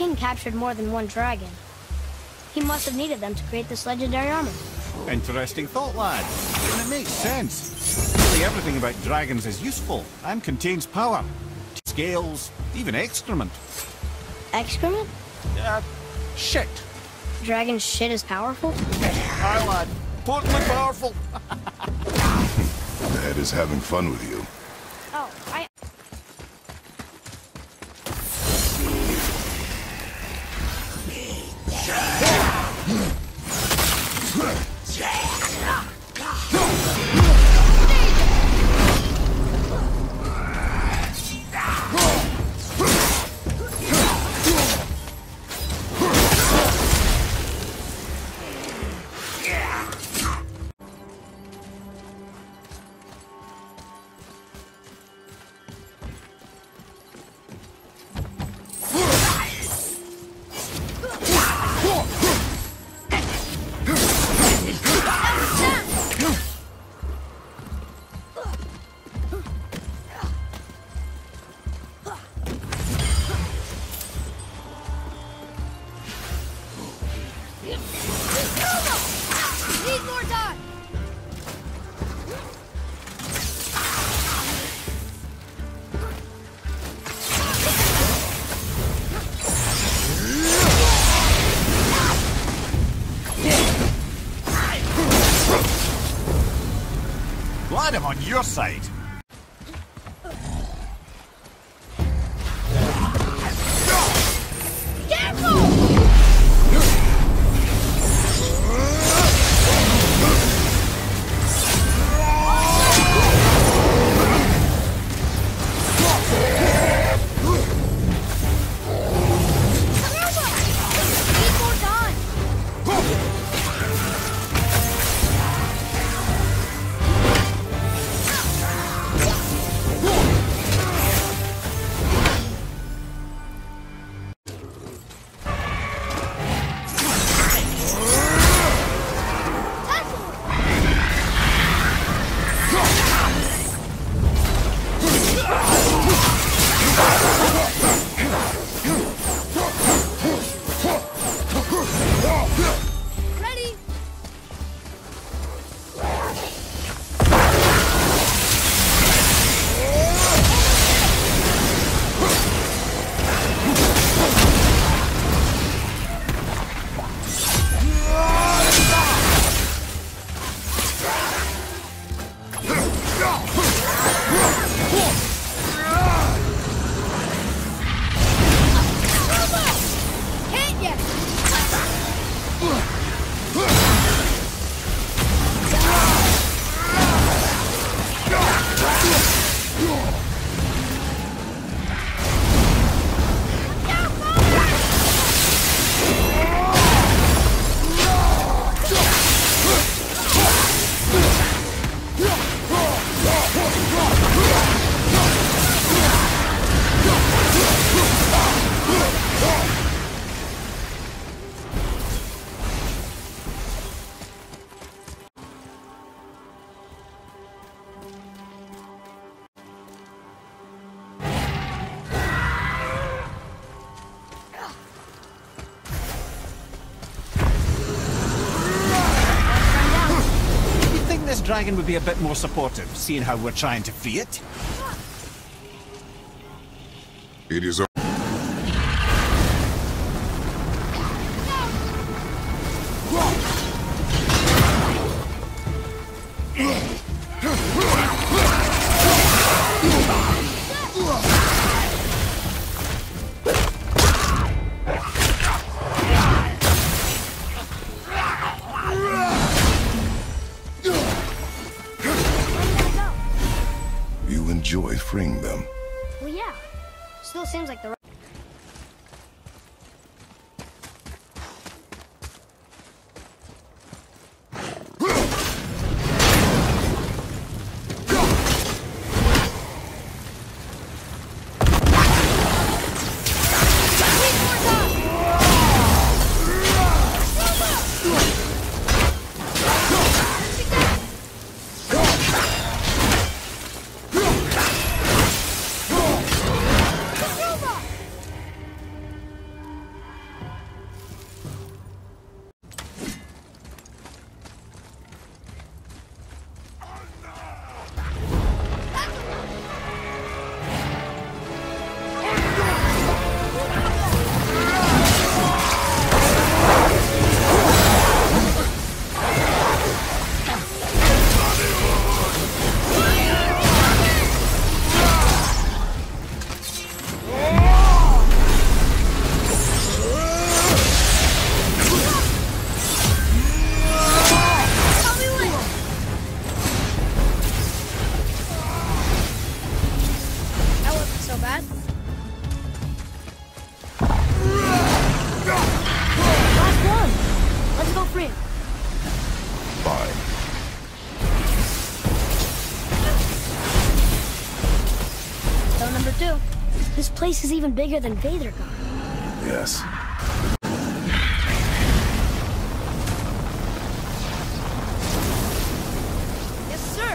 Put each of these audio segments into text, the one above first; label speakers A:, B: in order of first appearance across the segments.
A: king captured more than one dragon. He must have needed them to create this legendary armor.
B: Interesting thought, lad. And it makes sense. Nearly everything about dragons is useful and contains power. Scales, even excrement.
A: Excrement?
B: Shit.
A: Dragon shit is powerful?
B: Aye, lad. Totally powerful.
C: Dad is having fun with you.
A: Oh,
D: Need more time!
B: Glad I'm on your side. This dragon would be a bit more supportive, seeing how we're trying to free it.
C: It is enjoy freeing them.
A: well, yeah. Still seems like the right... Yes! Last one! Let's go free him.
C: Fine.
A: So number 2. This place is even bigger than Vadergar.
C: Yes.
A: Yes, sir!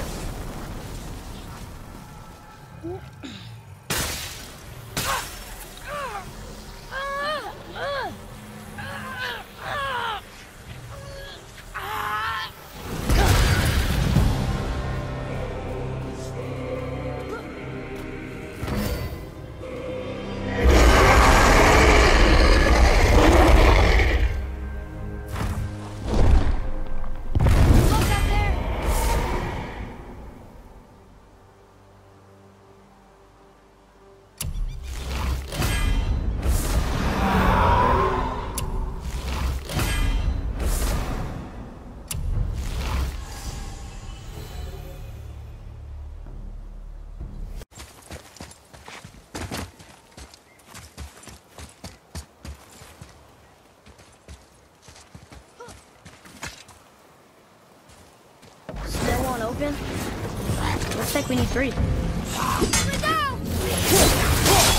A: Still won't open? Looks like we need 3. Here we go!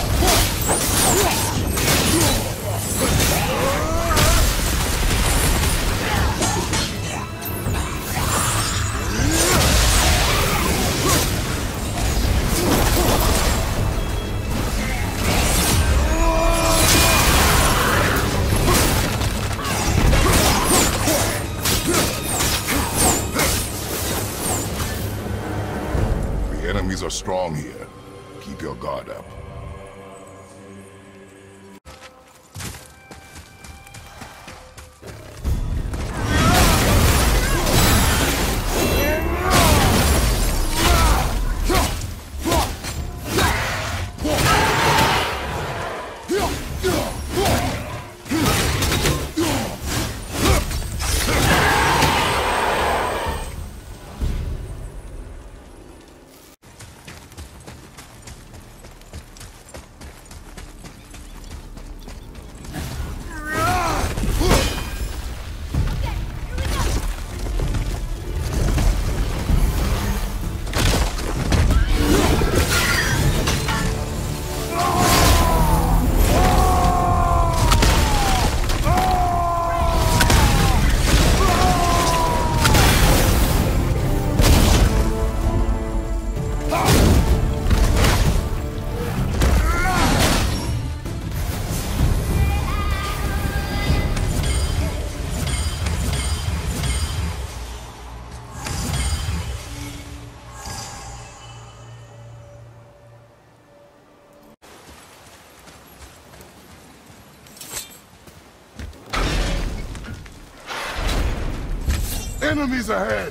C: The enemies are strong here. Keep your guard up. Enemies ahead!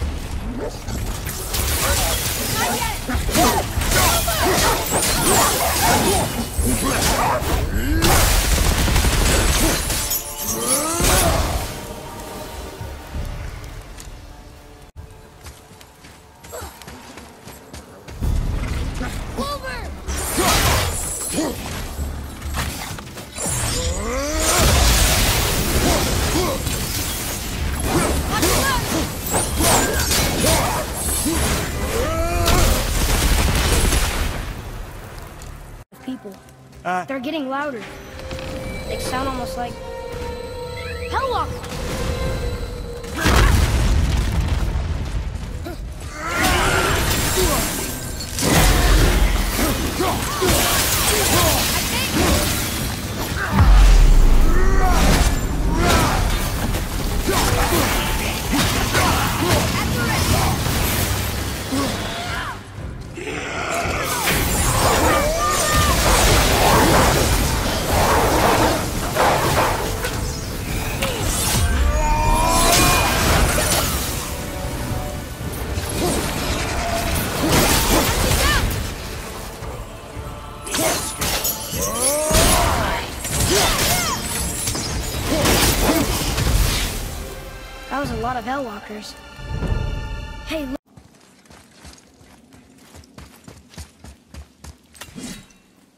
A: People. They're getting louder. They sound almost like Hellwalkers. That was a lot of Hellwalkers. Hey, look.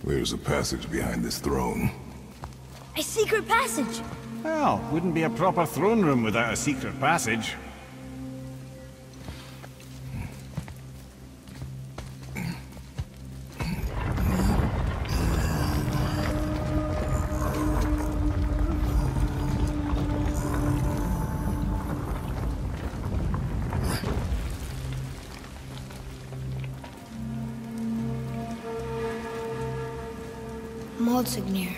C: There's a passage behind this throne.
A: A secret passage!
B: Well, wouldn't be a proper throne room without a secret passage.
A: Maldsignir.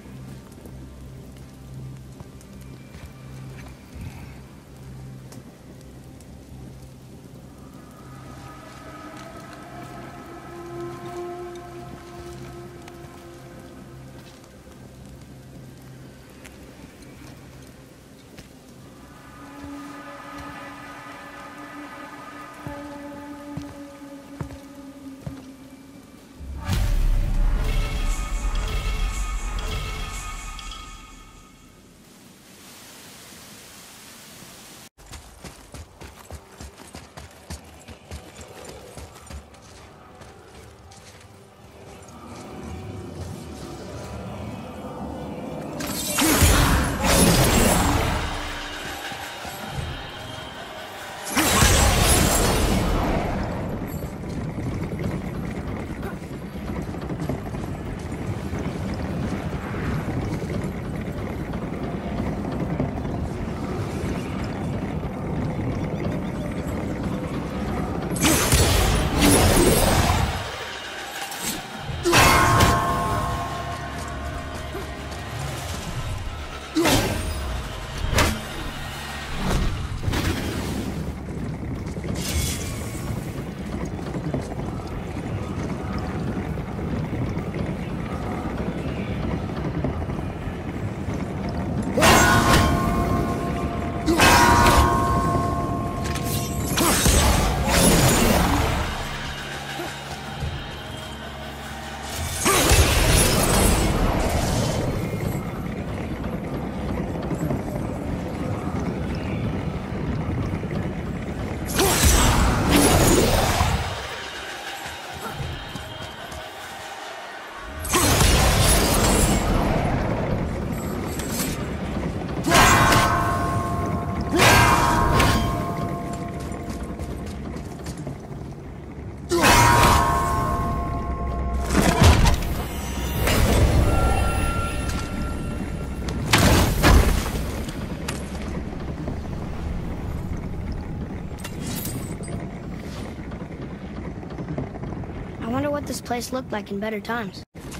A: I wonder what this place looked like in better times.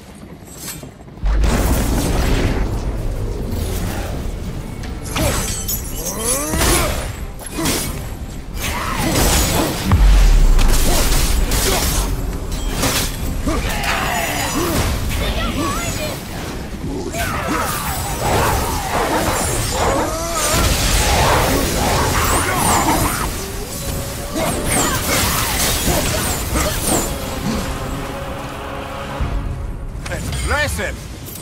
B: Impressive!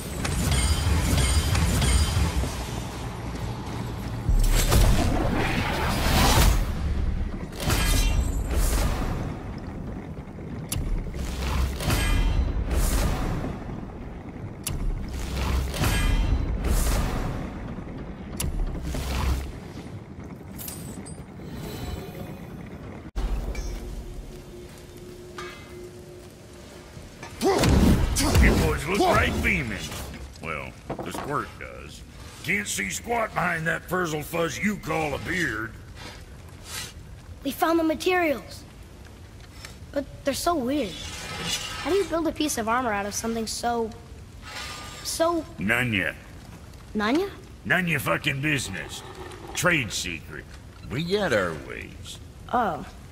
D: Look right beaming. Well, the squirt does. Can't see squat behind that frizzle fuzz you call a beard.
A: We found the materials. But they're so weird. How do you build a piece of armor out of something so...
D: None ya.
A: Nanya?
D: None ya fucking business. Trade secret. We got our ways.
A: Oh.